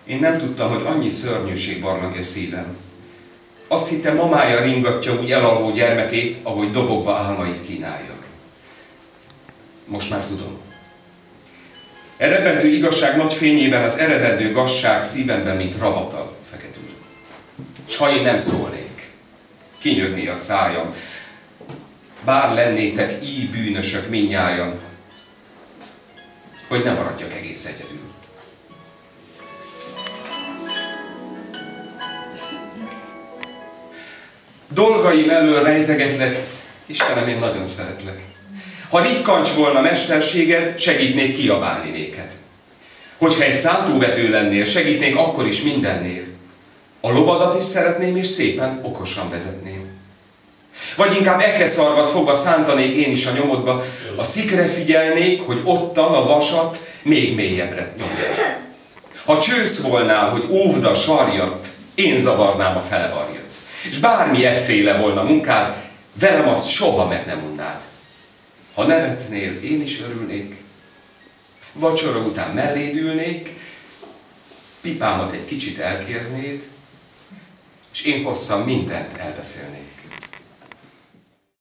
Én nem tudtam, hogy annyi szörnyűség barlangja szívem. Azt hittem, mamája ringatja úgy elalvó gyermekét, ahogy dobogva álmait kínálja. Most már tudom. E rebbentő igazság nagy fényében az eredendő gazság szívemben, mint ravatal feketül. S ha én nem szólnék, kinyögné a szájam, bár lennétek így bűnösök mindnyájan, hogy ne maradjak egész egyedül. Dolgaim elől rejtegetlek, Istenem, én nagyon szeretlek. Ha rikkancs volna mesterséged, segítnék kiabálni néked. Hogyha egy szántóvető lennél, segítnék akkor is mindennél. A lovadat is szeretném, és szépen, okosan vezetném. Vagy inkább ekeszarvat fogva szántanék én is a nyomodba, a szikre figyelnék, hogy ottan a vasat még mélyebbre nyomja. Ha csősz volnál, hogy óvd a sarjat, én zavarnám a felevarjat. És bármi efféle volna munkád, velem azt soha meg nem unnád. Ha nevetnél, én is örülnék, vacsora után melléd ülnék, pipámat egy kicsit elkérnéd, és én hosszan mindent elbeszélnék.